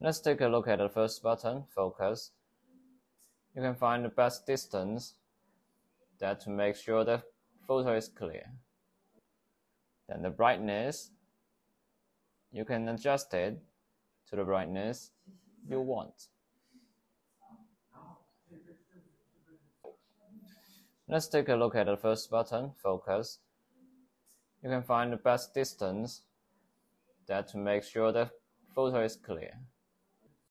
Let's take a look at the first button, focus. You can find the best distance that to make sure the photo is clear. Then the brightness, you can adjust it to the brightness you want. Let's take a look at the first button, focus. You can find the best distance that to make sure the photo is clear.